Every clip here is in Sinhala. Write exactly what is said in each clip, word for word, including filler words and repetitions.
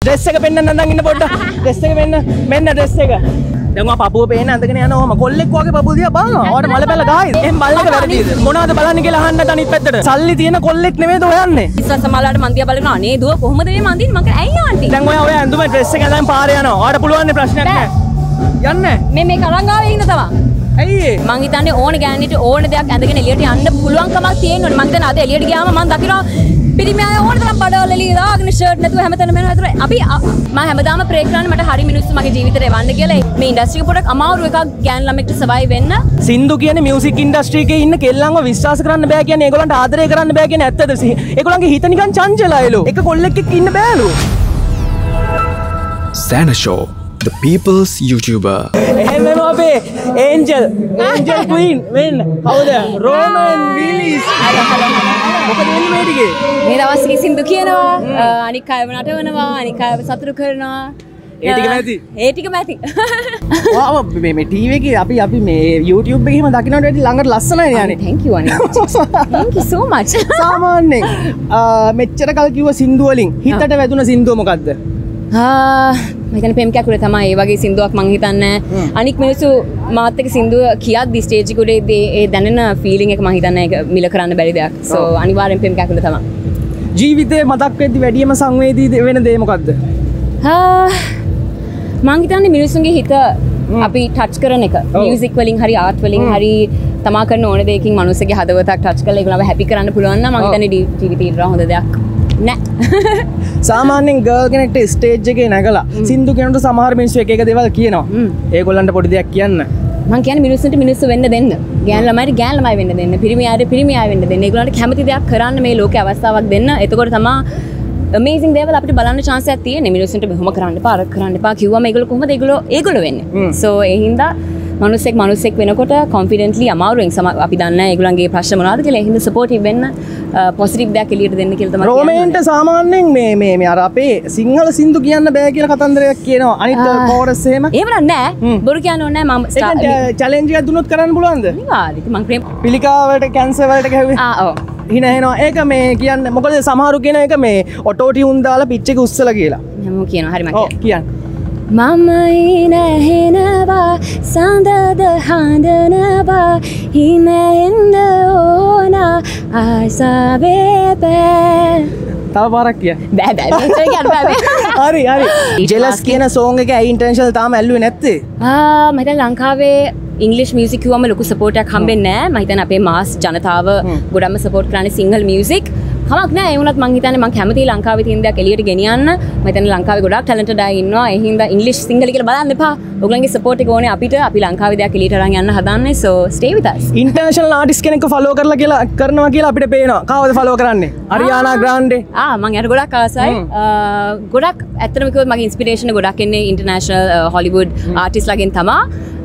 ඩ්‍රෙස් එක පෙන්නන්න නැඳන් ඉන්න පොඩ්ඩක්. ඩ්‍රෙස් එක මෙන්න මෙන්න ඩ්‍රෙස් එක. දැන් ඔයා පපුව පේන ඇඳගෙන යනවා ඔහම කොල්ලෙක් වගේ පපුව දිහා බලනවා. ඔයාට මල පැල ගහයිද? එහෙන් බලන එක වැරදිද? මොනවද බලන්නේ කියලා අහන්නත් අනිත් පැත්තට. සල්ලි තියෙන කොල්ලෙක් නෙමෙයිද ඔයන්නේ? ඉස්සර සමහරලාට මන් දිහා බලනවා අනේ දුව කොහොමද මේ මන්දින් මං කිය ඇයි ආන්ටි? දැන් ඔයා ඔය ඇඳුම ඩ්‍රෙස් එක ඇඳන් පාරේ යනවා. ඔයාට පුළුවන් නේ ප්‍රශ්නයක් නැහැ. යන්නේ. මේ මේ කරන් ආවේ ඉන්න තමයි. ඇයි ඒ? මං හිතන්නේ ඕන ගෑනිට ඕන දෙයක් ඇඳගෙන එළියට යන්න පුළුවන්කමක් තියෙනවනේ. මං හිතන්නේ අද එළියට ගියාම මං දකිනවා පිරිමි අය ඕන තරම් බඩවල එළිය දාගෙන ෂර්ට් නැතුව හැමතැනම යනවා. ඒතර අපි මම හැමදාම ප්‍රේ කරන්නේ මට හරි මිනිස්සු මගේ ජීවිතේ එවන්න කියලා. මේ ඉන්ඩස්ට්‍රි එක පොඩක් අමාරු එකක් ගෑන් ළමෙක්ට සර්වයිව් වෙන්න. සින්දු කියන්නේ මියුසික් ඉන්ඩස්ට්‍රි එකේ ඉන්න කෙල්ලන්ව විශ්වාස කරන්න බෑ කියන්නේ ඒගොල්ලන්ට ආදරය කරන්න බෑ කියන්නේ ඇත්තද? ඒගොල්ලන්ගේ හිත නිකන් චංචලයිලු. එක කොල්ලෙක් එක්ක ඉන්න බෑලු. Saanashow, the people's YouTuber. එහෙම අපේ ඒන්ජල් ඒන්ජල් ක්වීන් වෙන්න කවුද? රෝමන් විලිස්. මොකද වෙන්නේ මේ ටිකේ? මේ දවස් ටිකේ සින්දු කියනවා, අනික් අයව නටවනවා, අනික් අයව සතුටු කරනවා. ඒ ටික මැති. ඒ ටික මැති. වාව මේ මේ ටීවී එකේ අපි අපි මේ YouTube එකේ එහෙම දකින්නට වැඩි ළඟට ලස්සනයි නේ අනේ. Thank you අනේ. Thank you so much. සාමාන්‍යයෙන් මෙච්චර කල් කිව්ව සින්දු වලින් හිතට වැදුන සින්දුව මොකද්ද? ආ මම හිතන්නේ පෙම් කැකුලේ තමයි ඒ වගේ සින්දුවක් මං හිතන්නේ. අනික් මිනිස්සු මාත් එක්ක සින්දුව කියද්දි ස්ටේජ් එකේ ඒ දැනෙන ෆීලිං එක මං හිතන්නේ ඒක මිල කරන්න බැරි දෙයක්. සෝ අනිවාර්යෙන් පෙම් කැකුලේ තමයි. ජීවිතේ මතක් වෙද්දි වැඩිම සංවේදී වෙන දේ මොකද්ද? ආ මං හිතන්නේ මිනිස්සුන්ගේ හිත අපි ටච් කරන එක. මියුසික් වලින් හරි ආර්ට් වලින් හරි තමා කරන ඕන දෙයකින් මනුස්සගේ හදවතක් ටච් කරලා ඒගොල්ලව හැපි කරන්න පුළුවන් නම් මං හිතන්නේ ජීවිතේ ඉතර හොඳ දෙයක් නෑ. සාමාන්‍යයෙන් ගර්ල් කෙනෙක්ට ස්ටේජ් එකේ නැගලා සින්දු කියනකොට සමහර මිනිස්සු එක එක දේවල් කියනවා. ඒගොල්ලන්ට පොඩි දෙයක් කියන්න. මං කියන්නේ මිනිස්සුන්ට මිනිස්සු වෙන්න දෙන්න. ගෑන් ළමයිට ගෑන් ළමයි වෙන්න දෙන්න. පිරිමි අයට පිරිමි අය වෙන්න දෙන්න. ඒගොල්ලන්ට කැමති දෙයක් කරන්න මේ ලෝකේ අවස්ථාවක් දෙන්න. එතකොට තමයි amazing දේවල් අපිට බලන්න chance එකක් තියෙන්නේ. මිනිස්සුන්ට මෙහෙම කරන්න එපා, අර කරන්න එපා කිව්වම ඒගොල්ලෝ කොහොමද ඒගොල්ලෝ ඒගොල්ලෝ වෙන්නේ? So ඒ හින්දා මනුස්සෙක් මනුස්සෙක් වෙනකොට confidently අමාරුවෙන් අපි දන්නේ ඒගොල්ලන්ගේ ප්‍රශ්න මොනවද කියලා. ඒ හින්දා supportive වෙන්න, positive දෙයක් එළියට දෙන්න කියලා තමයි කියන්නේ. රෝමේන්ට සාමාන්‍යයෙන් මේ මේ මේ අර අපේ සිංහල සින්දු කියන්න බෑ කියලා කතන්දරයක් කියනවා. අනිත් කෝරස් එහෙම. එහෙම නෑ. බොරු කියන්න ඕනේ නෑ. මම ඒක challenge එකක් දුන්නොත් කරන්න පුළුවන්ද? අනිවාර්යයෙන්. මම ප්‍රේම පිළිකා වලට කැන්සර් වලට ගැහුවේ. ආ ඔව්. හින එනවා. ඒක මේ කියන්නේ මොකද සමහරු කියන එක මේ ඔටෝ ටියුන් දාලා පිච් එක උස්සලා කියලා. හැමෝම කියනවා. හරි මම ඔව් කියන්න. මම ඉනහෙනවා සඳද හඳනවා හිම එන්න ඕන ආසාවේ බෑ. තව පාරක් කිය. බෑ බෑ මෙච්චර කියන්න බෑ. හරි හරි. ජෙලස් කියන සෝං එක ඇයි ඉන්ටර්නැෂනල් තාම ඇල්ලුවේ නැත්තේ? ආ මම හිතන්නේ ලංකාවේ ඉංග්‍රීසි මියුසික් කිව්වම ලොකු සපෝට් එකක් හම්බෙන්නේ නැහැ. මම හිතන්නේ අපේ මාස් ජනතාව ගොඩක්ම සපෝට් කරන්නේ සිංහල මියුසික්. කමක් නැහැ. ඒ වුණත් මම හිතන්නේ මම කැමතියි ලංකාවේ තියෙන දේක් එළියට ගෙනියන්න. මම හිතන්නේ ලංකාවේ ගොඩක් ටැලන්ටඩ් අය ඉන්නවා. ඒ හින්දා ඉංග්‍රීසි සිංහල කියලා බලන්න එපා. ඔයගොල්ලන්ගේ සපෝට් එක ඕනේ අපිට. අපි ලංකාවේ දේක් එළියට අරන් යන්න හදන්නේ. So stay with us. International artist කෙනෙක්ව ෆලෝ කරලා කියලා කරනවා කියලා අපිට පේනවා. කාවද ෆලෝ කරන්නේ? අරියානා ග්‍රාන්ඩේ. ආ මම යාට ගොඩක් ආසයි. ගොඩක් ඇත්තටම කිව්වොත් මගේ ඉන්ස්පිරේෂන් ගොඩක් එන්නේ ඉන්ටර්නැෂනල් හොලිවුඩ් ආටිස්ට්ලාගෙන් තමයි.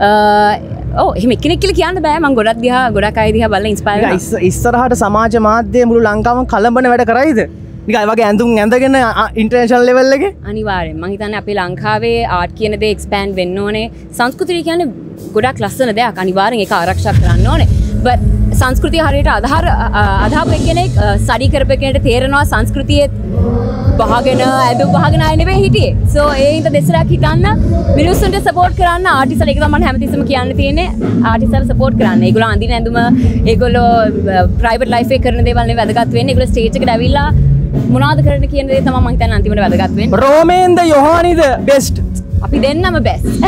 ඔව් එහෙම එක්කෙනෙක් කියලා කියන්න බෑ. මම ගොඩක් දිහා ගොඩක් අය දිහා බලලා ඉන්ස්පයර් වෙනවා. ඉස්සරහට සමාජ මාධ්‍ය මුළු ලංකාවම කලබන වැඩ කරයිද? නිකන් ඒ වගේ ඇඳුම් ඇඳගෙන ඉන්ටර්නැෂනල් ලෙවල් එකේ අනිවාර්යෙන් මම හිතන්නේ අපේ ලංකාවේ ආර්ට් කියන දේ එක්ස්පෑන්ඩ් වෙන්න ඕනේ. සංස්කෘතිය කියන්නේ ගොඩක් ලස්සන දෙයක්. අනිවාර්යෙන් ඒක ආරක්ෂා කරන්න ඕනේ. but සංස්කෘතිය හරියට ආධාර ආධාප කෙනෙක් ස්ටඩි කරපු කෙනෙක්ට තේරෙනවා සංස්කෘතියේ බහගෙන ඇඳුම් බහගෙන ආයෙ නෙවෙයි හිටියේ. so ඒ හින්දා දෙසරක් හිතන්න මිනිස්සුන්ට සපෝට් කරන්න ආටිස්ට්ලා ඒක තමයි මම හැමතිස්සෙම කියන්න තියෙන්නේ. ආටිස්ට්ලා සපෝට් කරන්න. ඒගොල්ලෝ අඳින ඇඳුම ඒගොල්ලෝ ප්‍රයිවට් ලයිෆ් එක කරන දේවල් නෙවෙයි වැදගත් වෙන්නේ. ඒගොල්ලෝ ස්ටේජ් එකට ඇවිල්ලා මොනවද කරන්න කියන දේ තමයි මම හිතන්නේ අන්තිමට වැදගත් වෙන්නේ. රෝමේන්ද යොහානිද බෙස්ට්? අපි දෙන්නම බෙස්ට්.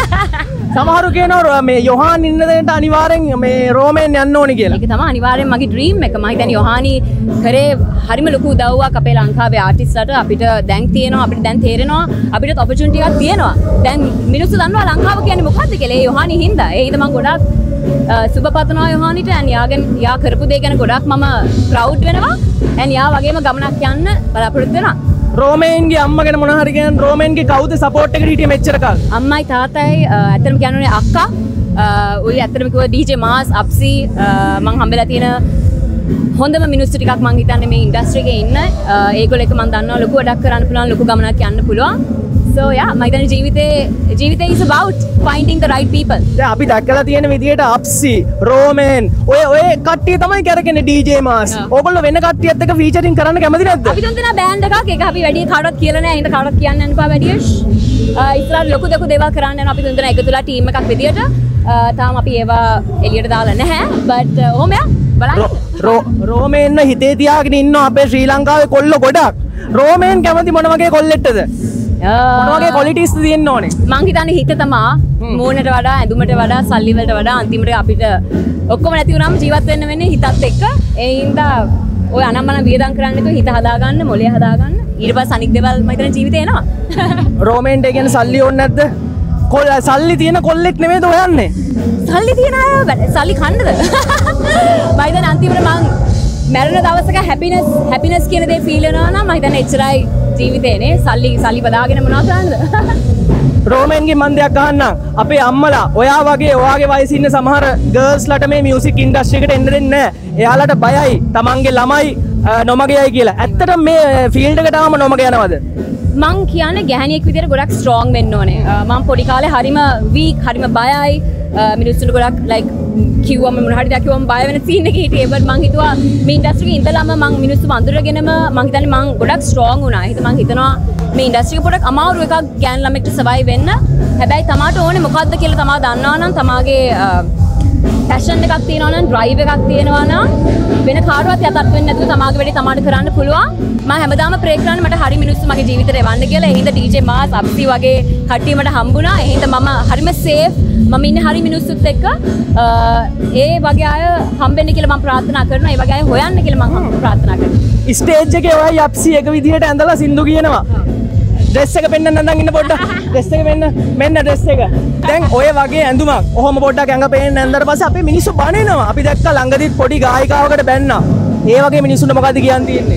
සමහරු කියනවා මේ යොහාන් ඉන්න දෙන්නට අනිවාර්යෙන් මේ රෝමෙන් යන්න ඕනි කියලා. ඒක තමයි අනිවාර්යෙන් මගේ ඩ්‍රීම් එක. මම හිතන්නේ යොහානි කරේ හරිම ලොකු උදව්වක් අපේ ලංකාවේ ආටිස්ට්ලාට. අපිට දැන් තියෙනවා අපිට දැන් තේරෙනවා අපිට ඔපචුනිටි එකක් තියෙනවා. දැන් මිනිස්සු දන්නවා ලංකාව කියන්නේ මොකක්ද කියලා. ඒ යොහානි හින්දා. ඒ හින්දා මම ගොඩක් සුබ පතනවා යොහානිට. and යාගෙන් යා කරපු දේ ගැන ගොඩක් මම ප්‍රවුඩ් වෙනවා. and යා වගේම ගමනක් යන්න බලාපොරොත්තු වෙනවා. රෝමේන්ගේ අම්මා ගැන මොන හරි කියන රෝමේන්ගේ කවුද සපෝට් එකට හිටියේ මෙච්චර කාල? අම්මයි තාත්තයි ඇත්තටම කියන්නේ අක්කා. ඔය ඇත්තටම කිව්වා ඩීජේ මාස් අප්සි මං හම්බෙලා තියෙන හොඳම මිනිස්සු ටිකක් මං හිතන්නේ මේ ඉන්ඩස්ට්‍රි එකේ ඉන්න. ඒගොල්ලෝ එක මං දන්නවා ලොකු වැඩක් කරන්න පුළුවන් ලොකු ගමනක් යන්න පුළුවන්. So yeah, මම හිතන්නේ ජීවිතේ ජීවිතේ is about finding the right people. දැන් අපි දැක්කලා තියෙන විදියට අප්සි, රෝමන්, ඔය ඔය කට්ටිය තමයි කරකන්නේ D J මාස්. ඕගොල්ලෝ වෙන කට්ටියත් එක්ක ෆීචරින් කරන්න කැමති නැද්ද? අපි තුන් දෙනා බෑන්ඩ් එකක් ඒක අපි වැඩි කාටවත් කියලා නැහැ. හින්දා කාටවත් කියන්න යන්න එපා වැඩිය. ඉස්සරහ ලොකු ලොකු දේවල් කරන්න යනවා අපි තුන් දෙනා එකතුලා ටීම් එකක් විදියට. තාම අපි ඒවා එළියට දාලා නැහැ. but ඔහොම යා බලන්න. රෝමේන්න හිතේ තියාගෙන ඉන්නවා අපේ ශ්‍රී ලංකාවේ කොල්ල ගොඩක්. රෝමේන් කැමති මොන වගේ කොල්ලෙක්ටද? මොන වගේ ක්වොලිටිස් තියෙන්න ඕනේ? මං හිතන්නේ හිත තමා මූණට වඩා ඇඳුමට වඩා සල්ලි වලට වඩා අන්තිමට අපිට ඔක්කොම නැති වුණාම ජීවත් වෙන්න වෙන්නේ හිතත් එක්ක. ඒ හින්දා ඔය අනම්මන වියදම් කරන්න නැතුව හිත හදාගන්න, මොළය හදාගන්න. ඊට පස්සේ අනික් දේවල් මම හිතන්නේ ජීවිතේ එනවා. රෝමේන්ට ඒ කියන්නේ සල්ලි ඕනේ නැද්ද? කොල්ල සල්ලි තියෙන කොල්ලෙක් නෙමෙයිද හොයන්නේ? සල්ලි තියන අය සල්ලි කන්නද? මම හිතන්නේ අන්තිමට මං මැරෙන දවසක හැපිනස් හැපිනස් කියන දේ ෆීල් වෙනවා නම් මම හිතන්නේ එච්චරයි ජීවිතේනේ. සල්ලි සල්ලි බදාගෙන මොනවද කරන්නද? රෝමන්ගේ මන් දෙයක් අහන්නම්. අපේ අම්මලා ඔයා වගේ ඔයාගේ වයසේ ඉන්න සමහර ගර්ල්ස්ලට මේ මියුසික් ඉන්ඩස්ට්‍රි එකට එන්න දෙන්නේ නැහැ. එයාලට බයයි තමන්ගේ ළමයි නොමග යයි කියලා. ඇත්තටම මේ ෆීල්ඩ් එකට ආවම නොමග යනවද? මං කියන්නේ ගැහණියෙක් විදියට ගොඩක් ස්ට්‍රෝං වෙන්න ඕනේ. මං පොඩි කාලේ හරිම වීක් හරිම බයයි. මිනිස්සුන්ට ගොඩක් ලයික් කිව්වම මොන හරි දෙයක් කිව්වම බය වෙන සීන් එකේ හිටියේ. බට් මං හිතුවා මේ ඉන්ඩස්ට්‍රි එකේ ඉඳලාම මං මිනිස්සු වඳුරගෙනම මං හිතන්නේ මං ගොඩක් ස්ට්‍රෝං වුණා. හිත මං හිතනවා මේ ඉන්ඩස්ට්‍රි එක පොඩක් අමාරු එකක් ගෑන් ළමෙක්ට සර්වයිව් වෙන්න. හැබැයි තමාට ඕනේ මොකද්ද කියලා තමා දන්නවා නම් තමාගේ පැෂන් එකක් තියෙනවා නම් ඩ්‍රයිව් එකක් තියෙනවා නම් වෙන කාටවත් යටත් වෙන්නේ නැතුව තමාගේ වැඩේ තමාට කරන්න පුළුවන්. මම හැමදාම ප්‍රේ කරන්නේ මට හරි මිනිස්සු මගේ ජීවිතේට එවන්න කියලා. ඒ හින්දා D J මාස් අප්සි වගේ කට්ටිය මට හම්බුණා. ඒ හින්දා මම හරිම සේෆ්. මම ඉන්නේ හරි මිනිස්සුත් එක්ක. ඒ වගේ අය හම්බෙන්න කියලා මම ප්‍රාර්ථනා කරනවා. ඒ වගේ අය හොයන්න කියලා මම ප්‍රාර්ථනා කරනවා. ස්ටේජ් එකේ ඔයයි අප්සි එක විදිහට ඇඳලා සින්දු කියනවා. ඩ්‍රෙස් එක පෙන්වන්න නැඳන් ඉන්න පොඩ්ඩක්. ඩ්‍රෙස් එක මෙන්න මෙන්න ඩ්‍රෙස් එක. දැන් ඔය වගේ ඇඳුමක් ඔහොම පොඩ්ඩක් ඇඟ පේන්න ඇඳලා පස්සේ අපේ මිනිස්සු බනිනවා. අපි දැක්ක ළඟදිත් පොඩි ගායිකාවකට බැන්නා. ඒ වගේ මිනිස්සුන්ට මොකද්ද කියන්න තියෙන්නේ?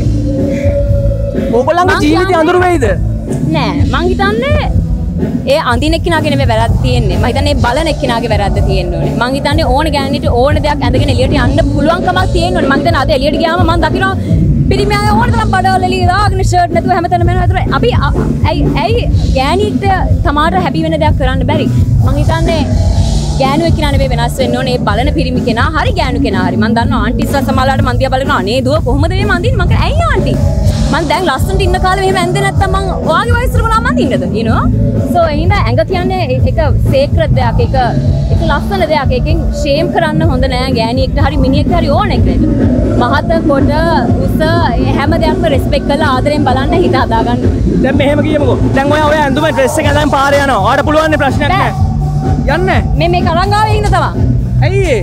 ඕගොල්ලන්ගේ ජීවිතය අඳුර වෙයිද? නෑ මං හිතන්නේ ඒ අඳින එක්කිනාගේ නෙමෙයි වැරද්ද තියෙන්නේ. මම හිතන්නේ බලන එක්කිනාගේ වැරද්ද තියෙන්න ඕනේ. මං හිතන්නේ ඕන ගෑනිට ඕන දෙයක් ඇඳගෙන එළියට යන්න පුළුවන්කමක් තියෙන්න ඕනේ. මං හිතන්නේ අද එළියට ගියාම මං දකිනවා පිරිමි අය ඕන තරම් බඩවල එළිය දාගෙන ෂර්ට් නැතුව හැමතැනම යනවා. ඒතර අපි ඇයි ඇයි ගෑනිට තමාට හැපි වෙන දෙයක් කරන්න බැරි? මං හිතන්නේ ගෑනු එක්කිනා නෙවෙයි වෙනස් වෙන්න ඕනේ. ඒ බලන පිරිමි කෙනා හරි ගෑනු කෙනා හරි. මං දන්නවා ආන්ටිස්ලා සමහරලාට මං දිහා බලනවා අනේ දුව කොහොමද මේ මං දින්නේ? මං කිය ඇයි ආන්ටි? මං දැන් ලස්සනට ඉන්න කාලේ මෙහෙම ඇඳේ නැත්තම් මං ඔයාගේ වයසට මොනවා මං දින්නද? you know? so එහෙනම් ඇඟ කියන්නේ එක සේක්‍රඩ් දෙයක්. එක එක ලස්සන දෙයක්. එකෙන් ෂේම් කරන්න හොඳ නෑ. ගෑණියෙක්ට හරි මිනිහෙක්ට හරි ඕන එකට. මහත කොට උස හැම දෙයක්ම රෙස්පෙක්ට් කරලා ආදරෙන් බලන්න හිත හදා ගන්න ඕනේ. දැන් මෙහෙම කියමුකෝ. දැන් ඔයා ඔය ඇඳුම ඩ්‍රෙස් එක ඇඳන් පාරේ යනවා. ඔයාලට පුළුවන් නේ ප්‍රශ්නයක් නෑ. යන්නේ. මේ මේ කරංගාවේ ඉන්න තමයි. ඇයි ඒ?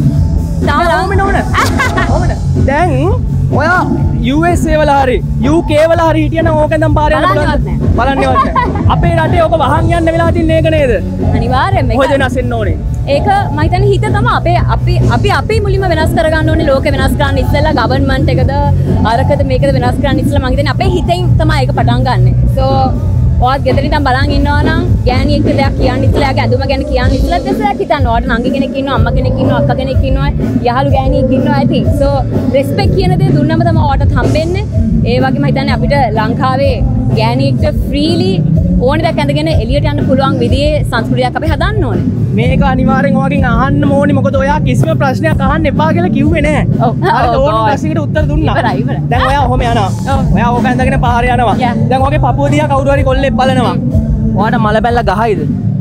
තාම ඕමන ඕන. ඕමන. දැන් ඔයා U S A වල හරි U K වල හරි හිටියනම් ඕක ඇඳන් පාරේ යන්න පුළුවන්. බලන්නේවත් නෑ. අපේ රටේ ඕක වහන් යන්න වෙලා තින්නේ ඒක නේද? අනිවාර්යෙන්ම. කොහෙද වෙනස් වෙන්න ඕනේ? ඒක මම හිතන්නේ හිත තමයි අපේ අපි අපි අපි මුලින්ම වෙනස් කරගන්න ඕනේ. ලෝකෙ වෙනස් කරන්න ඉස්සෙල්ලා ගවර්න්මන්ට් එකද අරකද මේකද වෙනස් කරන්න ඉස්සෙල්ලා මම හිතන්නේ අපේ හිතෙන් තමයි ඒක පටන් ගන්නෙ. so ඔයාත් ගෙදර ඉඳන් බලන් ඉන්නවා නම් ගෑණියෙක්ට දෙයක් කියන්න ඉස්සෙල්ලා එයාගේ ඇඳුම ගැන කියන්න ඉස්සෙල්ලා දෙසයක් හිතන්න. ඔයාට නංගි කෙනෙක් ඉන්නවා, අම්මා කෙනෙක් ඉන්නවා, අක්කා කෙනෙක් ඉන්නවා, යහළු ගෑණියෙක් ඉන්නවා ඇති. so respect කියන දේ දුන්නම තමයි ඔයාටත් හම්බෙන්නේ. ඒ වගේම හිතන්නේ අපිට ලංකාවේ ගෑණියෙක්ට freely ඕන දෙයක් ඇඳගෙන එළියට යන්න පුළුවන් විදිහේ සංස්කෘතියක් අපි හදන්න ඕනේ. මේක අනිවාර්යෙන් ඔයගෙන් අහන්න ඕනේ. මොකද ඔයා කිසිම ප්‍රශ්නයක් අහන්න එපා කියලා කිව්වේ නෑ. ඔව්. අර ඕන ප්‍රශ්නයකට උත්තර දුන්නා. ඉවරයි ඉවරයි. දැන් ඔයා ඔහොම යනවා. ඔයා ඕක ඇඳගෙන පාරේ යනවා. දැන් ඔයගේ පපුව දිහා කවුරු හරි කොල්ලෙක් බලනවා. ඔයාට මල බැල්ල ගහයිද?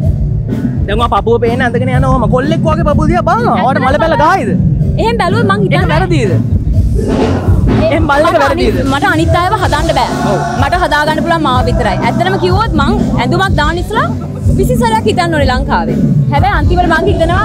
දැන් ඔයා පපුව පේන ඇඳගෙන යනවා. ඔහොම කොල්ලෙක් වගේ පපුව දිහා බලනවා. ඔයාට මල බැල්ල ගහයිද? එහෙන් බැලුවොත් මං හිතන්නේ වැරදිද? එහෙන් බලන්න වැරදිද? මට අනිත් අයව හදන්න බෑ. මට හදා ගන්න පුළුවන් මාව විතරයි. ඇත්තටම කිව්වොත් මං ඇඳුමක් දාන්න ඉස්සලා විසි සැරයක් හිතන්න ඕනේ ලංකාවේ. හැබැයි අන්තිමට මං හිතනවා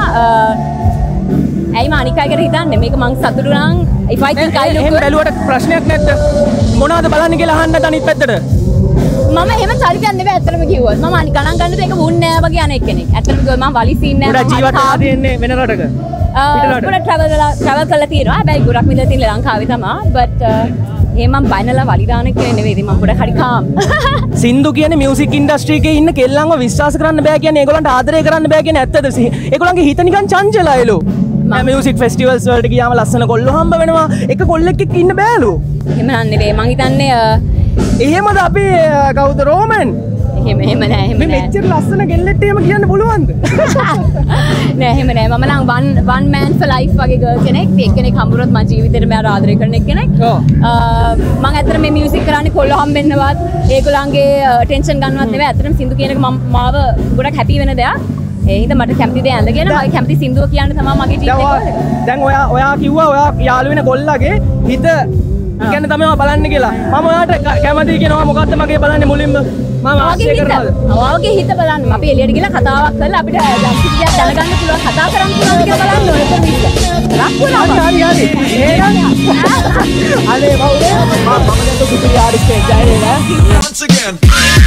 ඇයි මම අනික් අයකට හිතන්නේ මේක මං සතුටු නම් if I think I look එහෙන් බැලුවට ප්‍රශ්නයක් නැද්ද? මොනවද බලන්න කියලා අහන්නත් අනිත් පැත්තට. මම එහෙම චරිතයක් නෙවෙයි ඇත්තටම කිව්වොත්. මම අනික ගණන් ගන්නද ඒක වුන්නේ නෑ වගේ අනෙක් කෙනෙක්. ඇත්තටම කිව්වොත් මම වලිසින් නෑ. උඩ ජීවත් වෙලා තියෙන්නේ වෙන රටක. පිටරට. උඩ travel කරලා travel කරලා තියෙනවා. හැබැයි ගොඩක් විතර තියෙන්නේ ලංකාවේ තමයි. but එහෙම මම බයනලා වලි දාන කෙනෙක් නෙවෙයි. ඉතින් මම පොඩක් හරි කාම්. සින්දු කියන්නේ මියුසික් ඉන්ඩස්ට්‍රි එකේ ඉන්න කෙල්ලන්ව විශ්වාස කරන්න බෑ කියන්නේ ඒගොල්ලන්ට ආදරය කරන්න බෑ කියන්නේ ඇත්තද? ඒගොල්ලන්ගේ හිත නිකන් චංචලයිලු. මම මියුසික් ෆෙස්ටිවල්ස් වලට ගියාම ලස්සන කොල්ලෝ හම්බ වෙනවා. එක කොල්ලෙක් එක්ක ඉන්න බෑලු. එහෙම නන් නෙවෙයි. මං හිතන්නේ එහෙමද අපි කවුද රෝමන්? එහෙම එහෙම නෑ එහෙම මේ නෑ. මෙච්චර ලස්සන ගෙල්ලෙට්ට එහෙම කියන්න පුළුවන්ද? නෑ එහෙම නෑ. මම නම් one one man for life වගේ ගර්ල් කෙනෙක්. එක්කෙනෙක් හම්බුනොත් මම ජීවිතේට මම ආදරය කරන එක්කෙනෙක්. ඔව්. මම ඇත්තට මේ මියුසික් කරන්නේ කොල්ලෝ හම්බෙන්නවත් ඒගොල්ලන්ගේ ටෙන්ෂන් ගන්නවත් නෙවෙයි. ඇත්තටම සින්දු කියන එක මම මාව ගොඩක් හැපි වෙන දෙයක්. ඒ හින්දා මට කැමති දේ ඇඳගෙන මම කැමති සින්දුව කියන්න තමයි මගේ ජීවිතේ කරන්නේ. දැන් ඔයා ඔයා කිව්වා ඔයා යාළු වෙන කොල්ලගේ හිත ගැන තමයි මම බලන්නේ කියලා. මම ඔයාට කැමති කියනවා මොකද්ද මගේ බලන්නේ මුලින්ම මම ආශ්‍රය කරනවාද? ඔයාගේ හිත බලන්න. අපි එළියට ගිහලා කතාවක් කරලා අපිට යම් කිසි දෙයක් දැනගන්න පුළුවන් කතා කරන්න පුළුවන් කියලා බලන්න ඕනේ. ලක්ුණා. හරි හරි. එහෙනම් අනේ මම මම දැන් දුකිරි ආරිස්ට් එක ජය වේවා. Once again.